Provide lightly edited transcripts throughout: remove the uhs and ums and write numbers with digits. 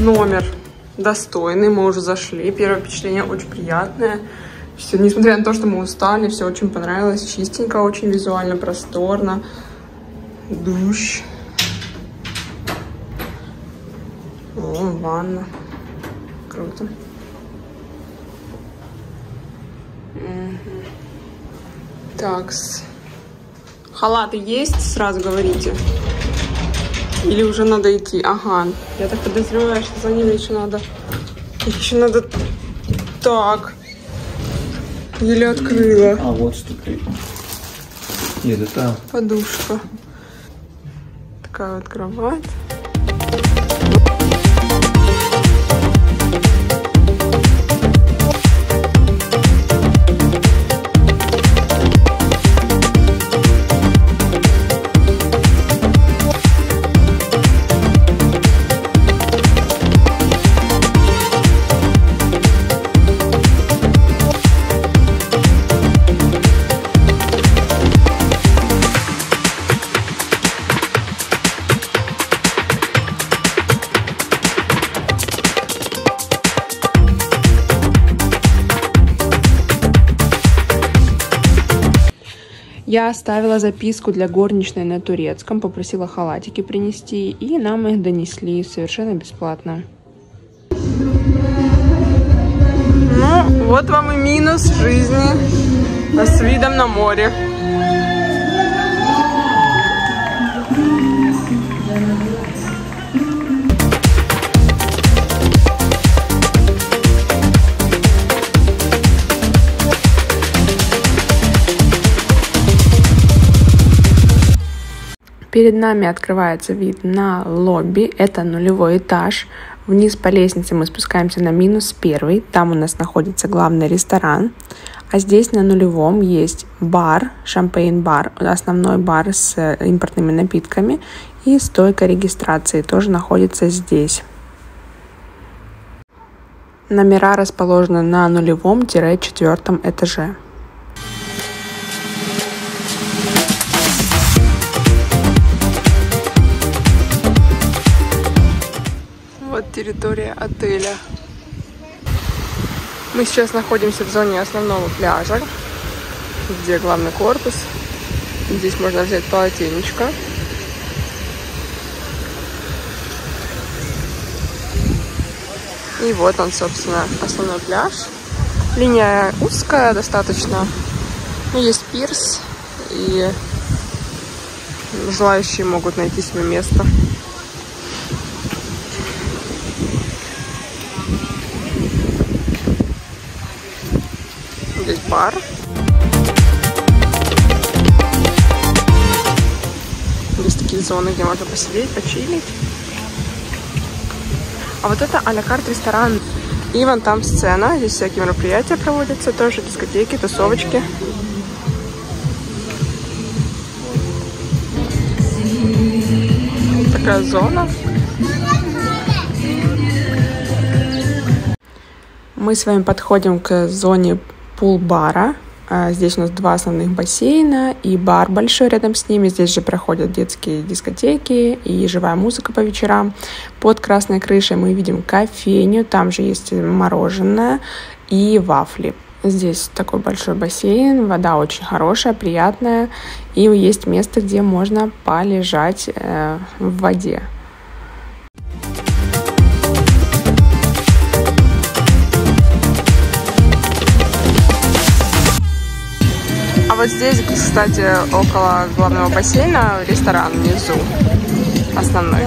Номер достойный, мы уже зашли. Первое впечатление очень приятное. Все, несмотря на то, что мы устали, все очень понравилось. Чистенько, очень визуально, просторно. Душ. О, ванна. Круто. Такс. Халаты есть? Сразу говорите. Или уже надо идти? Ага. Я так подозреваю, что за ними еще надо... Так. Еле открыла. А, вот что ты. Нет, это... Подушка. Такая вот кровать. Я оставила записку для горничной на турецком, попросила халатики принести, и нам их донесли совершенно бесплатно. Ну, вот вам и минус жизни с видом на море. Перед нами открывается вид на лобби, это 0-й этаж. Вниз по лестнице мы спускаемся на -1, там у нас находится главный ресторан. А здесь на 0-м есть бар, шампейн-бар, основной бар с импортными напитками. И стойка регистрации тоже находится здесь. Номера расположены на 0-4 этаже. Вот территория отеля. Мы сейчас находимся в зоне основного пляжа, где главный корпус. Здесь можно взять полотенечко. И вот он, собственно, основной пляж. Линия узкая достаточно. Есть пирс, и желающие могут найти себе место. Здесь бар. Здесь такие зоны, где можно посидеть, почилить. А вот это а-ля карт ресторан. И вон там сцена. Здесь всякие мероприятия проводятся. Тоже дискотеки, тусовочки. Такая зона. Мы с вами подходим к зоне пул-бара. Здесь у нас 2 основных бассейна и бар большой рядом с ними. Здесь же проходят детские дискотеки и живая музыка по вечерам. Под красной крышей мы видим кофейню. Там же есть мороженое и вафли. Здесь такой большой бассейн. Вода очень хорошая, приятная. И есть место, где можно полежать в воде. Вот здесь, кстати, около главного бассейна ресторан внизу, основной.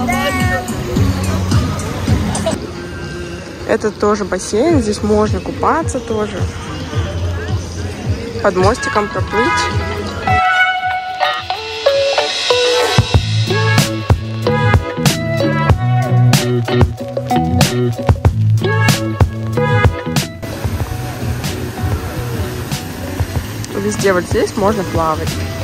Это тоже бассейн, здесь можно купаться тоже. Под мостиком проплыть. Везде вот здесь можно плавать.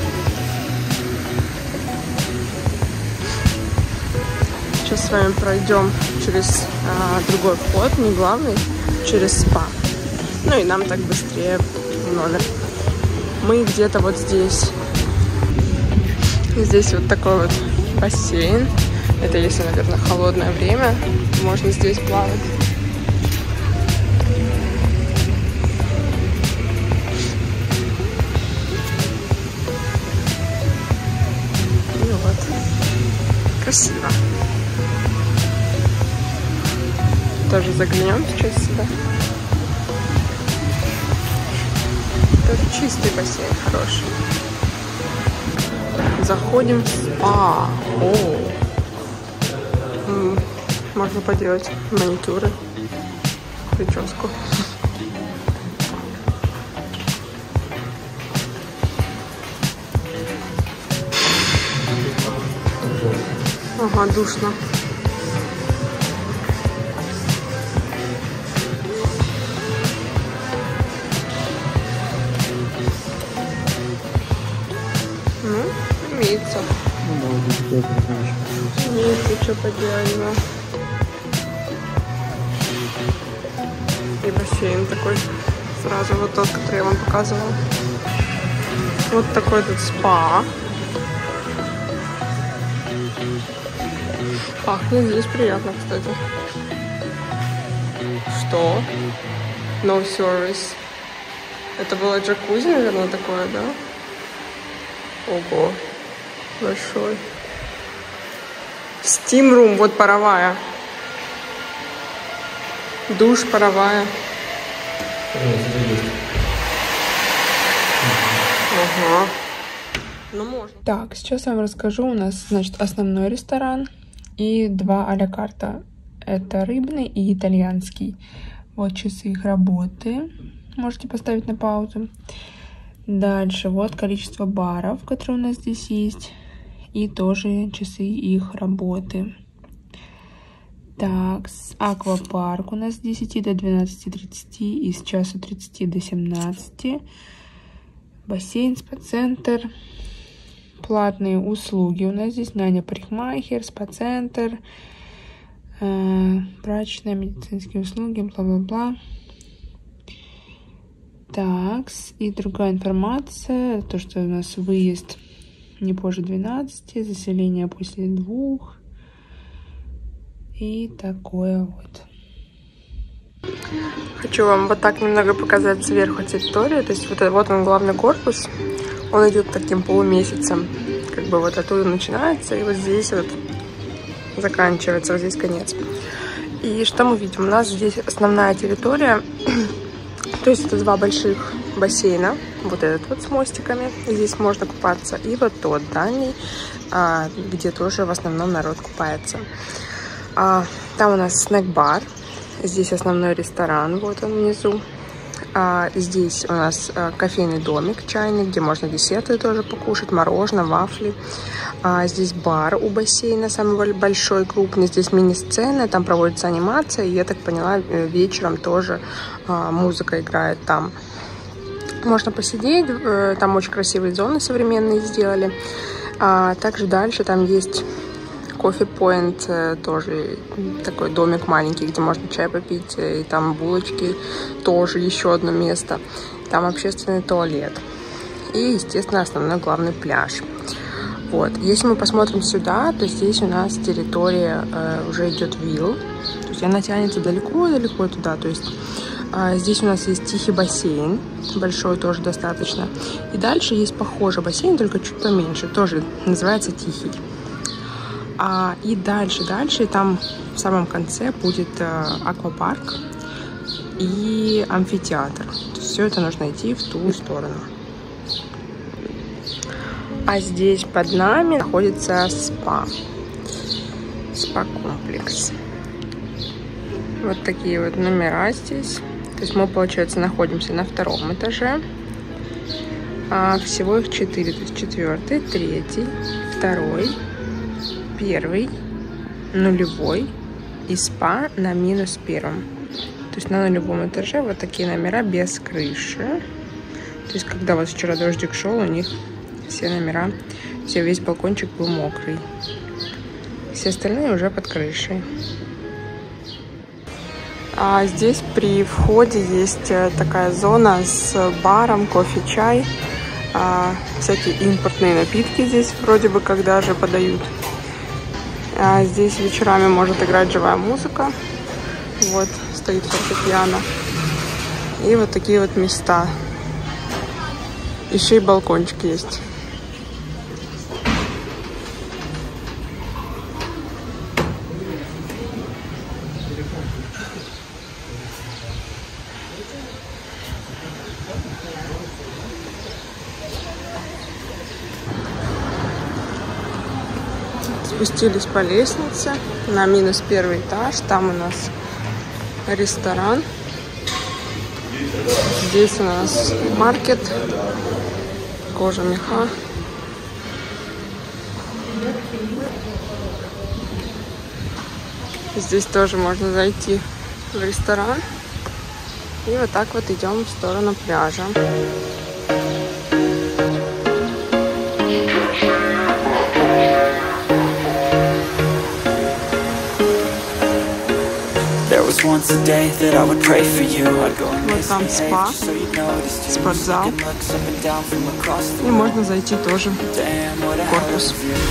Сейчас с вами пройдем через другой вход, не главный, через спа. Ну и нам так быстрее в номер. Мы где-то вот здесь. Здесь вот такой вот бассейн. Это если, наверное, холодное время, можно здесь плавать. Ну вот, красиво. Тоже заглянем сейчас сюда. Тоже чистый бассейн, хороший. Заходим в спа. О! Можно поделать маникюры, прическу. Ага, душно. Ну, имеется. Имеется, что поделать, да. И бассейн такой, сразу вот тот, который я вам показывала. Вот такой тут спа. Пахнет здесь приятно, кстати. Что? No service. Это было джакузи, наверное, такое, да? Ого, большой. Steam room, вот паровая. Душ паровая. Ага. Ну можно. Так, сейчас я вам расскажу. У нас, значит, основной ресторан и два а-ля карта. Это рыбный и итальянский. Вот часы их работы. Можете поставить на паузу. Дальше вот количество баров, которые у нас здесь есть. И тоже часы их работы. Так, аквапарк у нас с 10 до 12:30 и с часу 30 до 17. Бассейн, спа-центр. Платные услуги у нас здесь. Няня, парикмахер, спа-центр. Прачечная, медицинские услуги, бла-бла-бла. Так, и другая информация. То, что у нас выезд не позже 12, заселение после 2. И такое вот. Хочу вам вот так немного показать сверху территорию. То есть вот он, главный корпус. Он идет таким полумесяцем. Как бы вот оттуда начинается. И вот здесь вот заканчивается. Вот здесь конец. И что мы видим? У нас здесь основная территория. То есть это два больших бассейна. Вот этот вот с мостиками. Здесь можно купаться. И вот тот дальний, где тоже в основном народ купается. Там у нас снэк-бар. Здесь основной ресторан. Вот он внизу. Здесь у нас кофейный домик чайный, где можно десерты тоже покушать, мороженое, вафли. Здесь бар у бассейна, самый большой, крупный. Здесь мини-сцена, там проводится анимация. И я так поняла, вечером тоже музыка играет там. Можно посидеть, там очень красивые зоны современные сделали. Также дальше там есть кофе-поинт, тоже такой домик маленький, где можно чай попить, и там булочки, тоже еще одно место. Там общественный туалет. И, естественно, основной главный пляж. Вот. Если мы посмотрим сюда, то здесь у нас территория уже идет вилл. То есть она тянется далеко-далеко туда. То есть здесь у нас есть тихий бассейн, большой тоже достаточно. И дальше есть похожий бассейн, только чуть поменьше, тоже называется тихий. И дальше, там в самом конце будет аквапарк и амфитеатр. То есть все это нужно идти в ту сторону. А здесь под нами находится спа-комплекс. Вот такие вот номера здесь. То есть мы, получается, находимся на 2-м этаже. Всего их 4. То есть 4-й, 3-й, 2-й, 1-й, 0-й и спа на -1. То есть на 0-м этаже вот такие номера без крыши. То есть когда вот вчера дождик шел, у них все номера, весь балкончик был мокрый. Все остальные уже под крышей. Здесь при входе есть такая зона с баром, кофе, чай. Всякие импортные напитки здесь вроде бы как даже подают. А здесь вечерами может играть живая музыка. Вот стоит фортепиано. И вот такие вот места. Еще и балкончик есть. Спустились по лестнице на -1 этаж. Там у нас ресторан. Здесь у нас маркет. Кожа, меха. Здесь тоже можно зайти в ресторан. И вот так вот идем в сторону пляжа. Once a day that I would pray for you. I'd go and вот там спа, спортзал. И можно зайти тоже в корпус.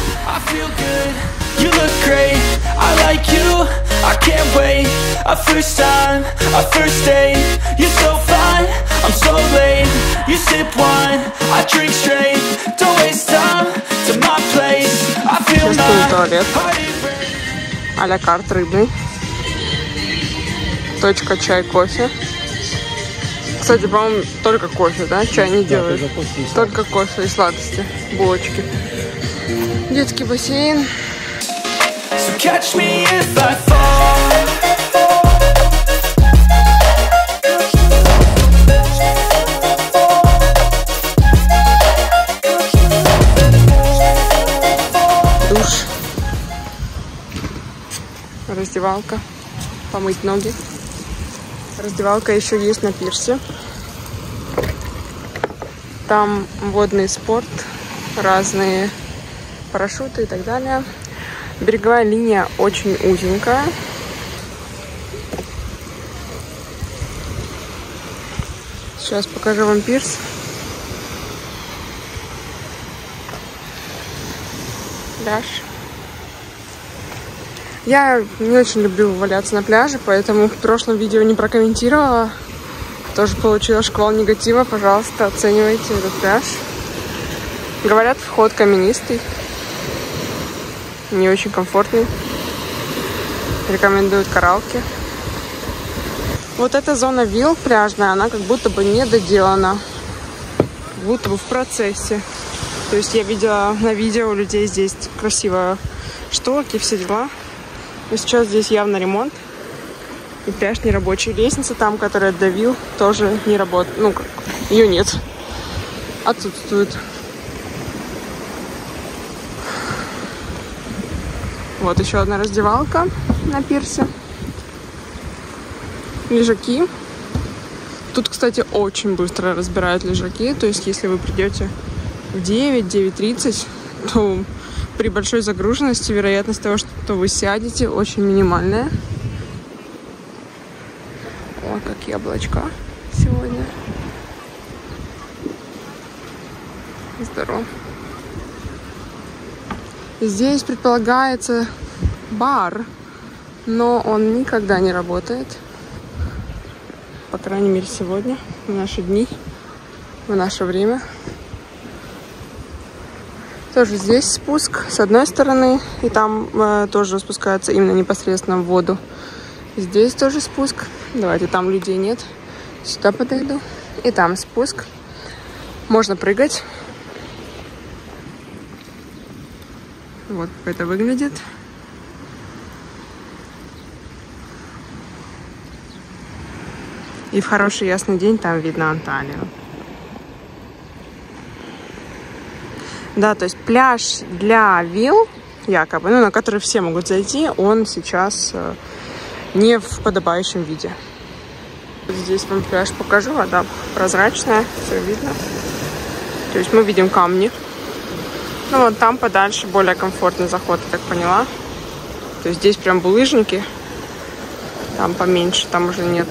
You look great, I like you, I can't wait. A first time, a first date. You're so fine, I'm so late. You sip wine, I drink straight. Don't waste time to my place. I feel my туалет. А-ля карт рыбный. Точка чай, кофе. Кстати, по-моему, только кофе, да? Чай не делают. Только кофе и сладости. Булочки. Детский бассейн. So catch me if I fall. Душ. Раздевалка. Помыть ноги. Раздевалка еще есть на пирсе. Там водный спорт, разные парашюты и так далее. Береговая линия очень узенькая. Сейчас покажу вам пирс. Пляж. Я не очень люблю валяться на пляже, поэтому в прошлом видео не прокомментировала. Тоже получила шквал негатива. Пожалуйста, оценивайте этот пляж. Говорят, вход каменистый. Не очень комфортный. Рекомендуют кораллки. Вот эта зона вилл пляжная, она как будто бы не доделана. Как будто бы в процессе. То есть я видела на видео у людей здесь красиво шторки, все дела. Но сейчас здесь явно ремонт. И пляж не рабочий. Лестница там, которая до вилл, тоже не работает. Ну, как, ее нет. Отсутствует. Вот еще одна раздевалка на пирсе. Лежаки. Тут, кстати, очень быстро разбирают лежаки. То есть, если вы придете в 9-9:30, то при большой загруженности вероятность того, что вы сядете, очень минимальная. О, какие облачка сегодня. Здорово. Здесь предполагается бар, но он никогда не работает. По крайней мере, сегодня, в наши дни, в наше время. Тоже здесь спуск с одной стороны, и там тоже спускается именно непосредственно в воду. Здесь тоже спуск. Давайте, там людей нет. Сюда подойду. И там спуск. Можно прыгать. Вот как это выглядит. И в хороший ясный день там видно Анталию. Да, то есть пляж для вилл, якобы, ну, на который все могут зайти, он сейчас не в подобающем виде. Здесь вам пляж покажу, вода прозрачная, все видно. То есть мы видим камни. Ну, вот там подальше более комфортный заход, я так поняла. То есть здесь прям булыжники, там поменьше, там уже нет.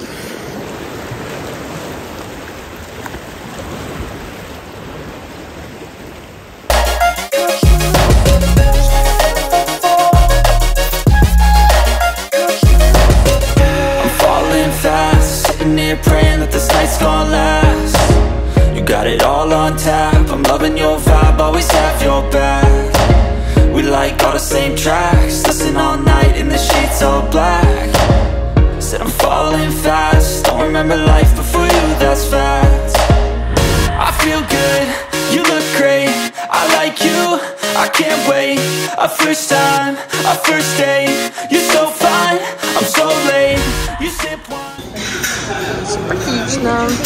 tap. I'm loving your vibe, always have your back. We like all the same tracks, listen all night in the sheets all black. Said I'm falling fast, don't remember life before you, that's fact. I feel good, you look great, I like you, I can't wait. A first time, a first date, you're so fine, I'm so late. You sip wine. Симпатично.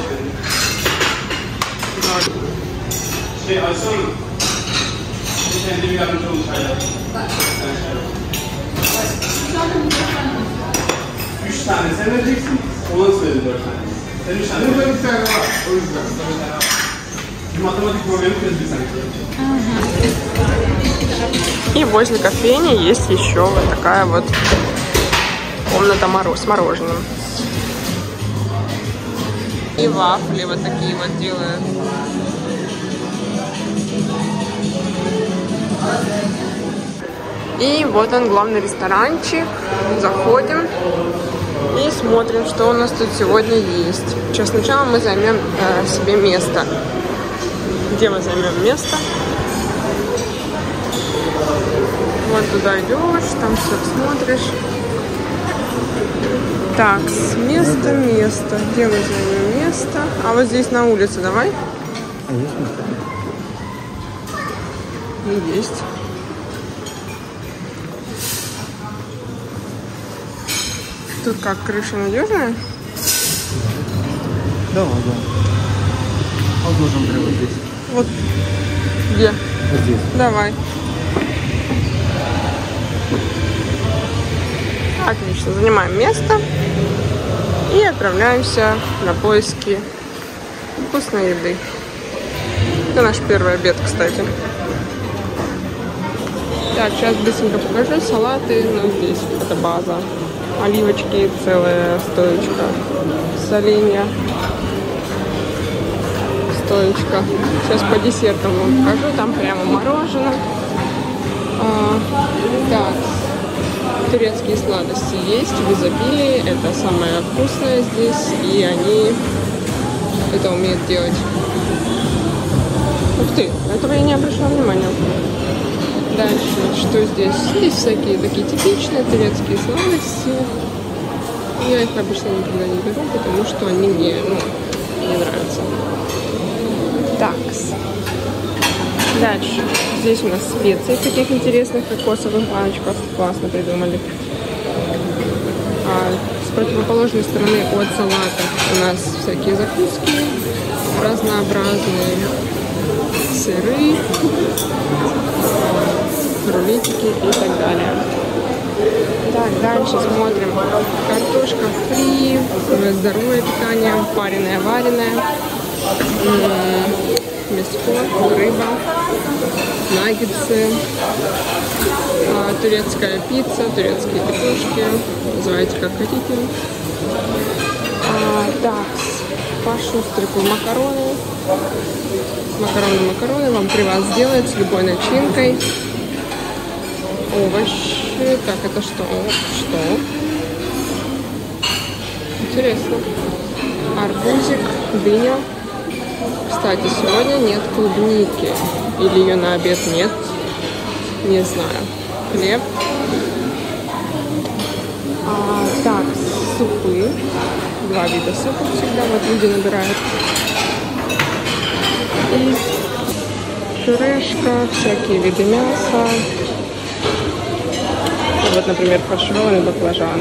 Üç tane sen vereceksin, ona söyle 4 tane. Sen 3 tane. Burada bir tane var, o yüzden. Bir matematik problemi çözmüş sanki. И возле кофейни есть еще вот такая вот комната с мороженым. И вафли вот такие вот делают. И вот он, главный ресторанчик. Заходим и смотрим, что у нас тут сегодня есть. Сейчас сначала мы займем себе место. Где мы займем место? Вот туда идешь, там все смотришь. Так, место. Где мы займем место? А вот здесь на улице давай. А есть место? Есть. Тут как, крыша надежная? Давай, да. Вот можем прямо здесь. Вот. Где? Вот здесь. Давай. Отлично, занимаем место и отправляемся на поиски вкусной еды. Это наш первый обед, кстати. Так, сейчас быстренько покажу салаты. Ну, здесь это база. Оливочки, целая стоечка. Соленья. Стоечка. Сейчас по десертам вам покажу. Там прямо мороженое. Так. Турецкие сладости есть в изобилии. Это самое вкусное здесь. И они это умеют делать. Ух ты, этого я не обращала внимания. Дальше, что здесь? Здесь всякие такие типичные турецкие сладости. Я их обычно никогда не беру, потому что они мне не нравятся. Такс. Дальше. Здесь у нас специи таких интересных кокосовых баночках. Классно придумали. С противоположной стороны от салата у нас всякие закуски разнообразные, сыры, рулетики и так далее. Так, дальше смотрим. Картошка фри, здоровое питание, пареное, вареное, мясо, рыба, наггетсы, турецкая пицца, турецкие петушки, называйте как хотите. Так, по шустрику макароны. Макароны вам при вас сделают с любой начинкой. Овощи. Так, это что? Что? Интересно. Арбузик, дыня. Кстати, сегодня нет клубники. Или ее на обед нет. Не знаю. Хлеб. Так, супы. 2 вида супов всегда вот люди набирают. И пюрешка, всякие виды мяса. Вот, например, фаршированный баклажан.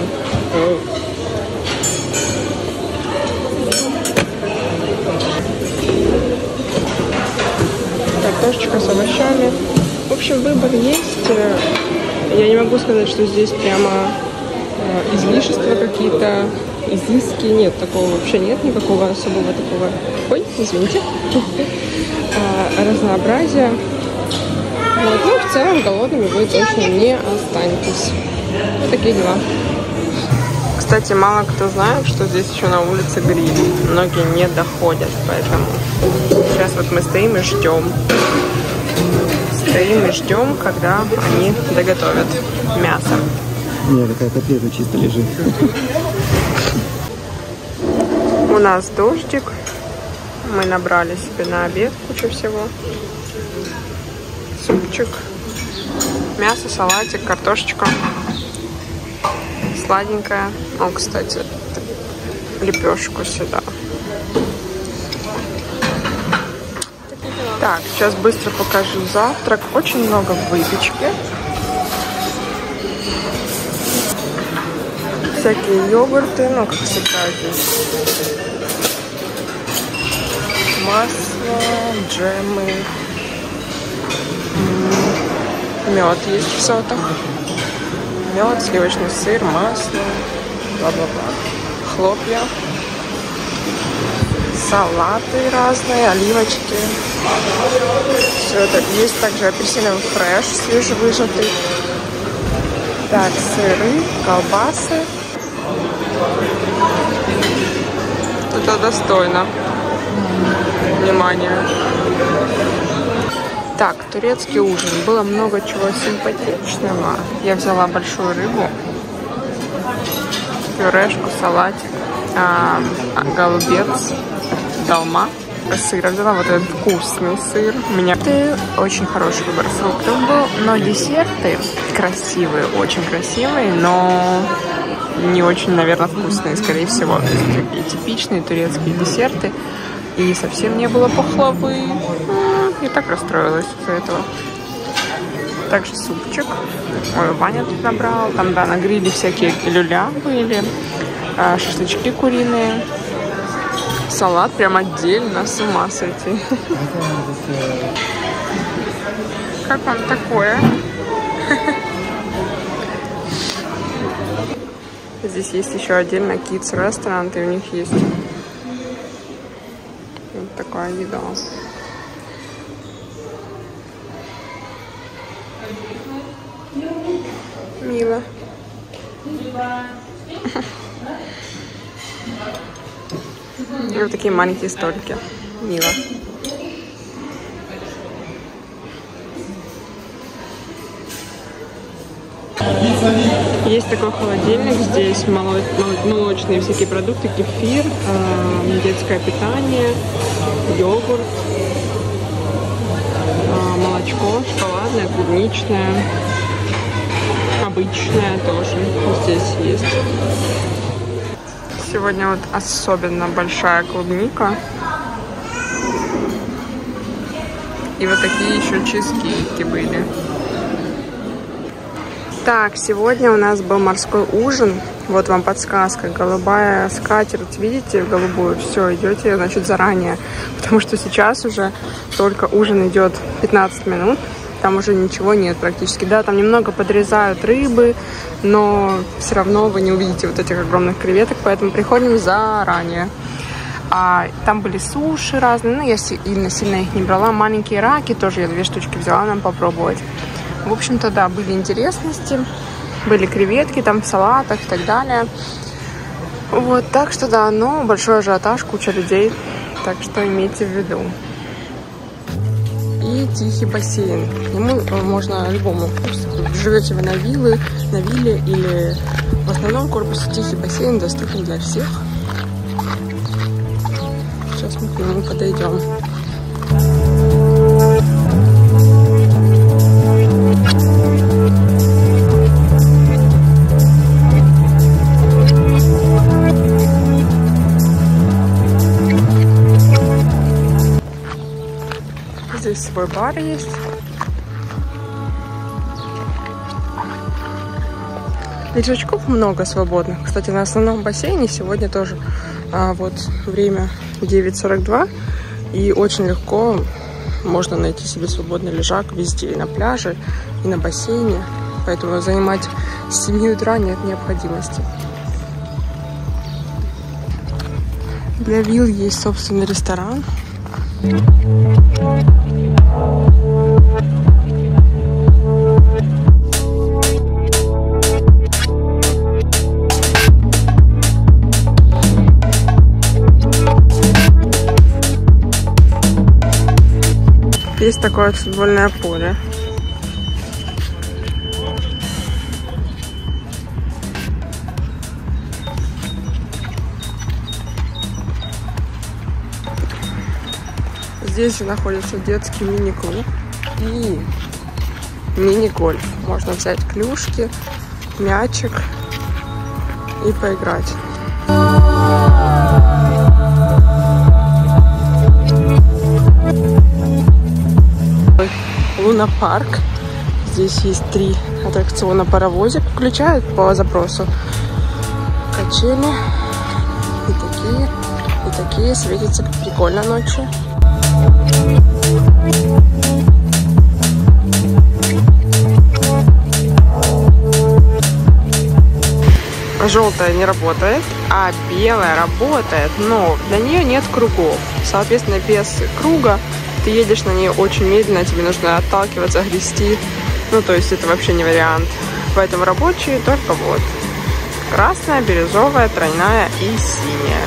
Картошечка с овощами. В общем, выбор есть. Я не могу сказать, что здесь прямо излишества какие-то, изыски. Нет, такого вообще нет, никакого особого такого. Ой, извините. Разнообразия. Вот. Ну, в целом, голодными вы точно не останетесь. Вот такие дела. Кстати, мало кто знает, что здесь еще на улице гриль. Многие не доходят, поэтому сейчас вот мы стоим и ждем. Стоим и ждем, когда они доготовят мясо. Нет, такая котлета чисто лежит. У нас дождик. Мы набрали себе на обед кучу всего. Супчик, мясо, салатик, картошечка. Сладенькая. О, кстати, лепешку сюда. Так, сейчас быстро покажу завтрак. Очень много выпечки. Всякие йогурты, ну, как всегда здесь. Масло, джемы. Мед есть в сотах. Мед, сливочный сыр, масло, бла-бла-бла. Хлопья. Салаты разные, оливочки. Все это есть. Также апельсиновый фреш свежевыжатый. Так, сыры, колбасы. Это достойно внимания. Так, турецкий ужин. Было много чего симпатичного. Я взяла большую рыбу, пюрешку, салатик, голубец, долма. Сыр взяла, вот этот вкусный сыр. У меня очень хороший выбор фруктов был, но десерты красивые, очень красивые, но не очень, наверное, вкусные, скорее всего. То есть такие типичные турецкие десерты. И совсем не было пахлавы. И так расстроилась из-за этого. Также супчик. Ой, Ваня тут набрал. Там, да, на гриле всякие люля были. Шашлычки куриные. Салат прям отдельно, с ума сойти. Как вам такое? Здесь есть еще отдельно Kids ресторан, и у них есть вот такая еда. Мило. И вот такие маленькие столики. Мило. Есть такой холодильник. Здесь молочные всякие продукты, кефир, детское питание, йогурт, молочко, шоколадное, клубничное, обычное тоже здесь есть. Сегодня вот особенно большая клубника. И вот такие еще чизкейки были. Так, сегодня у нас был морской ужин. Вот вам подсказка. Голубая скатерть. Видите, голубую? Все, идете, значит, заранее. Потому что сейчас уже только ужин идет 15 минут. Там уже ничего нет практически. Да, там немного подрезают рыбы, но все равно вы не увидите вот этих огромных креветок, поэтому приходим заранее. Там были суши разные, но я сильно их не брала. Маленькие раки тоже я 2 штучки взяла нам попробовать. В общем-то, да, были интересности, были креветки там в салатах и так далее. Вот, так что да, но большой ажиотаж, куча людей, так что имейте в виду. И тихий бассейн. Ему можно любому. Живете вы на вилле или в основном корпусе, тихий бассейн доступен для всех. Сейчас мы к нему подойдем. Здесь свой бар есть. Лежачков много свободных. Кстати, на основном бассейне сегодня тоже вот время 9:42. И очень легко можно найти себе свободный лежак везде. И на пляже, и на бассейне. Поэтому занимать с 7 утра нет необходимости. Для вилл есть собственный ресторан. Есть такое футбольное поле. Здесь же находится детский мини-клуб и мини-гольф. Можно взять клюшки, мячик и поиграть. Луна-парк. Здесь есть 3 аттракциона. Паровозик включают по запросу. Качели. И такие светятся прикольно ночью. Желтая не работает, а белая работает, но для нее нет кругов. Соответственно, без круга ты едешь на ней очень медленно, тебе нужно отталкиваться, грести. Ну, то есть это вообще не вариант. Поэтому рабочие только вот. Красная, бирюзовая, тройная и синяя.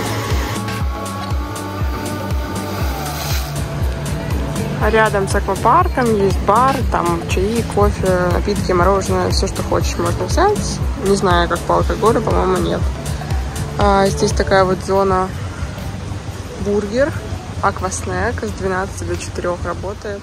А рядом с аквапарком есть бар, там чаи, кофе, напитки, мороженое, все, что хочешь, можно взять. Не знаю, как по алкоголю, по-моему, нет. Здесь такая вот зона бургер, акваснэк с 12 до 4 работает.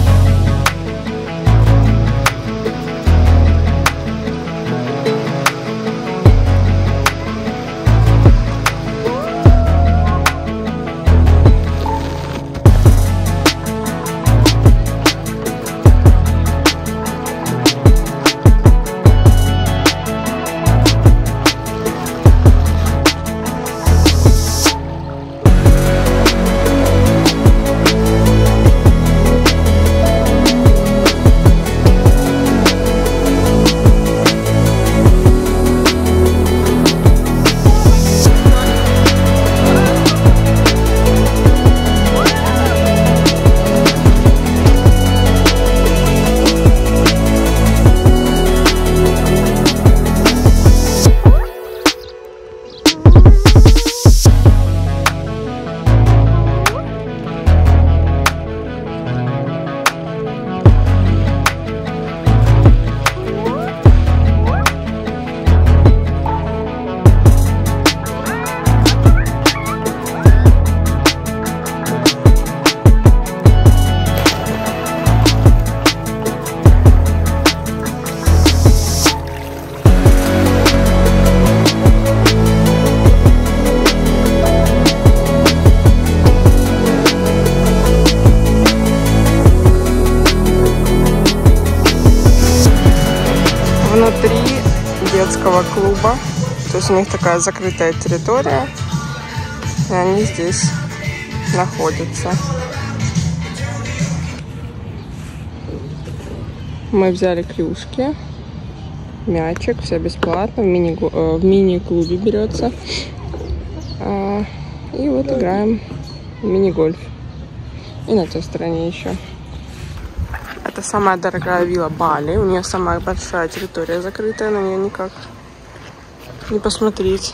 Внутри детского клуба, то есть у них такая закрытая территория, и они здесь находятся. Мы взяли клюшки, мячик, все бесплатно, в мини-клубе берется. И вот играем в мини-гольф. И на той стороне еще. Это самая дорогая вилла Бали. У нее самая большая территория закрытая, на нее никак не посмотреть.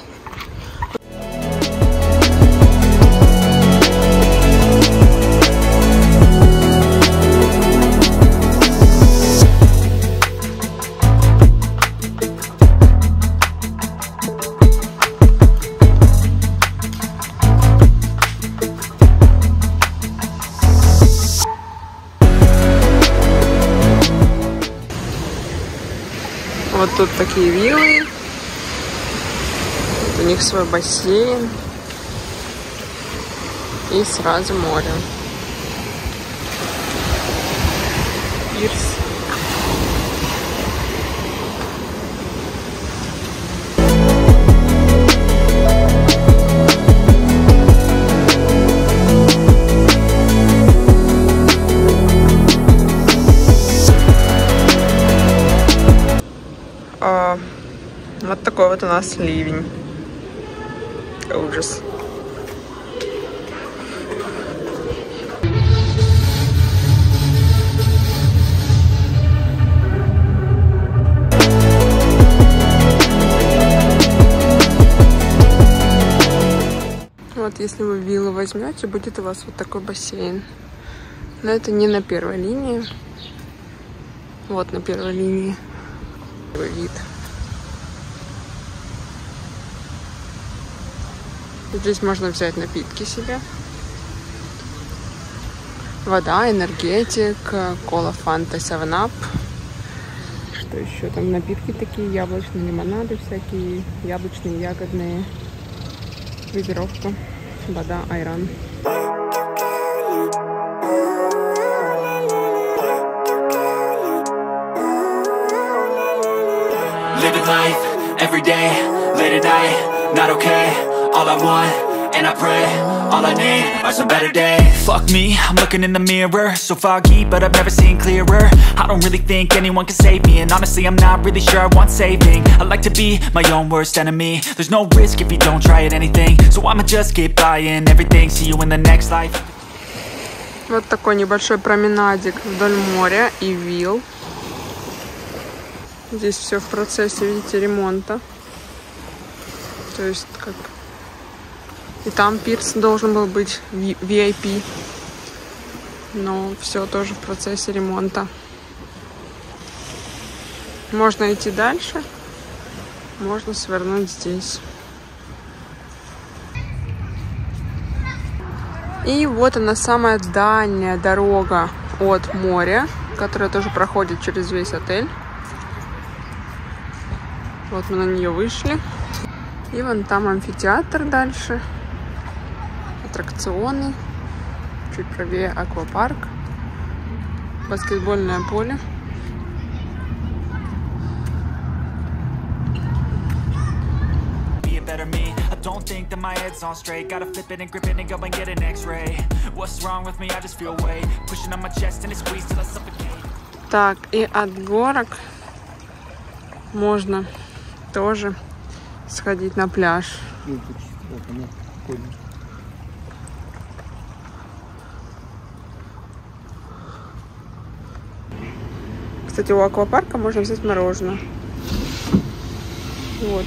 Вот тут такие виллы. Тут у них свой бассейн. И сразу море. Пирс. Вот такой вот у нас ливень. Ужас. Вот если вы виллу возьмете, будет у вас вот такой бассейн. Но это не на первой линии. Вот на первой линии вид. Здесь можно взять напитки себе. Вода, энергетик, кола, фанта, 7-Up. Что еще там? Напитки такие, яблочные лимонады всякие, яблочные, ягодные. Газировка, вода, айран. Living life, every day, late at night, not okay. All I want, and I pray, all I need are some better days. Fuck me, I'm looking in the mirror, so foggy, but I've never seen clearer. I don't really think anyone can save me, and honestly I'm not really sure I want saving. I like to be my own worst enemy. There's no risk if you don't try at anything, so I'ma just keep buying everything. See you in the next life. Вот такой небольшой променадик вдоль моря и вилл. Здесь все в процессе, видите, ремонта. То есть как... И там пирс должен был быть VIP. Но все тоже в процессе ремонта. Можно идти дальше. Можно свернуть здесь. И вот она, самая дальняя дорога от моря, которая тоже проходит через весь отель. Вот мы на нее вышли. И вон там амфитеатр дальше. Аттракционы. Чуть правее аквапарк. Баскетбольное поле. Don't think that my head's on straight. Gotta flip it and grip it and go and get an x-ray. What's wrong with me? I just feel weight pushing on my chest and it squeezes till I suffocate. Так, и от горок можно тоже сходить на пляж. Кстати, у аквапарка можно взять мороженое. Вот.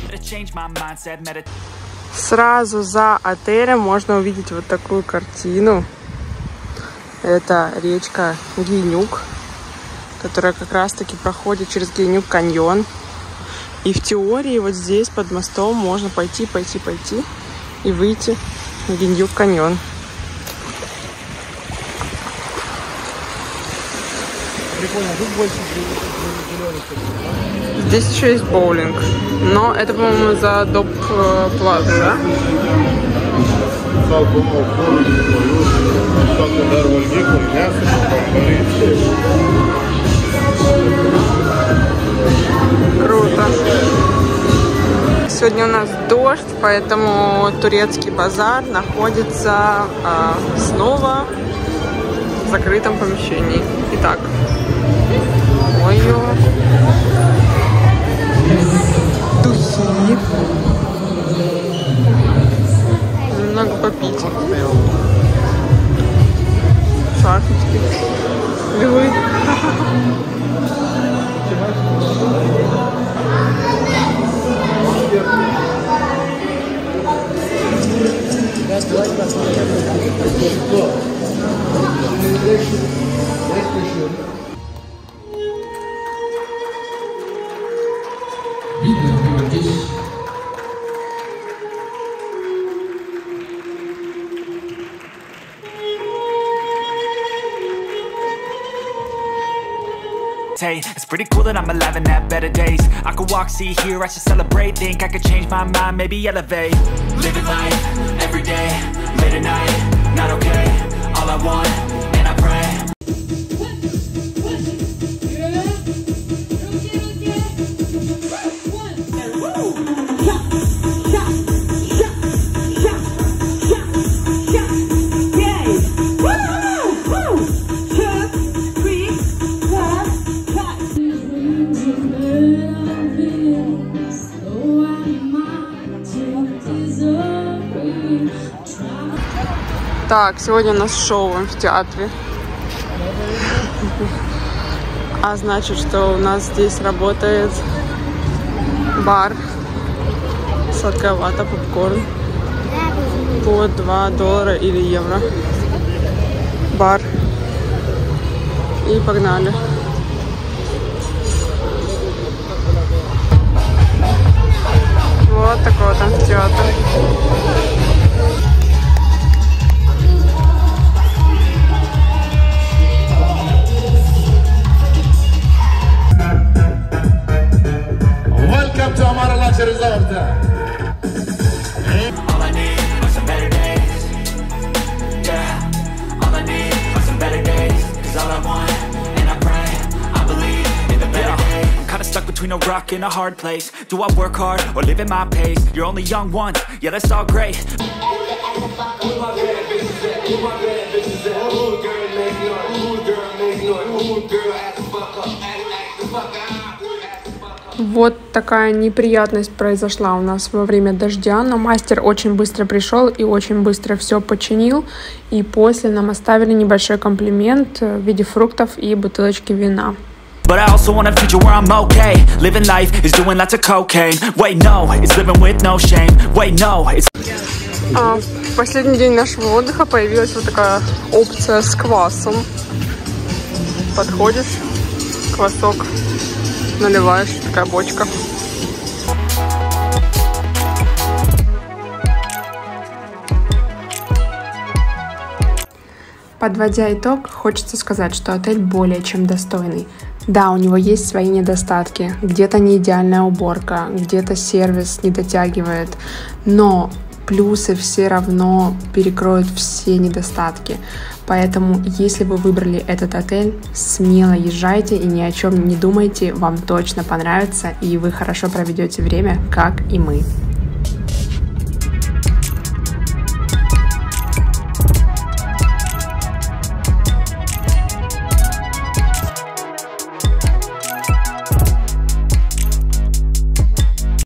Сразу за отелем можно увидеть вот такую картину. Это речка Геленюк, которая как раз-таки проходит через Геленюк каньон. И в теории вот здесь под мостом можно пойти и выйти на Геленюк каньон. Прикольно, тут больше зеленых. Здесь еще есть боулинг, но это, по-моему, за доп. Плату, да? Круто. Сегодня у нас дождь, поэтому турецкий базар находится снова в закрытом помещении. Итак, ой-ой. Духи. Немного попить. Шашечки. Львы. Hey, it's pretty cool that I'm alive and have better days. I could walk, see, hear, I should celebrate. Think I could change my mind, maybe elevate. Living life, every day, late at night, not okay. All I want, and I pray. Так, сегодня у нас шоу в амфитеатре. А значит, что у нас здесь работает бар. Сладкая вата, попкорн. По $2 или евро. Бар. И погнали. Вот такой вот амфитеатр. All I need are some better days. Yeah, all I need are some better days. 'Cause all I want, and I pray, I believe in the better days. I'm kinda stuck between a rock and a hard place. Do I work hard or live at my pace? You're only young once, yeah, that's all great. Вот такая неприятность произошла у нас во время дождя, но мастер очень быстро пришел и очень быстро все починил. И после нам оставили небольшой комплимент в виде фруктов и бутылочки вина. But I also want a future where I'm okay. Living life is doing lots of cocaine. Wait, no, it's living with no shame. Wait, no, it's... В последний день нашего отдыха появилась вот такая опция с квасом. Подходишь, квасок наливаешь, такая бочка. Подводя итог, хочется сказать, что отель более чем достойный. Да, у него есть свои недостатки, где-то не идеальная уборка, где-то сервис не дотягивает, но плюсы все равно перекроют все недостатки. Поэтому, если вы выбрали этот отель, смело езжайте и ни о чем не думайте, вам точно понравится, и вы хорошо проведете время, как и мы.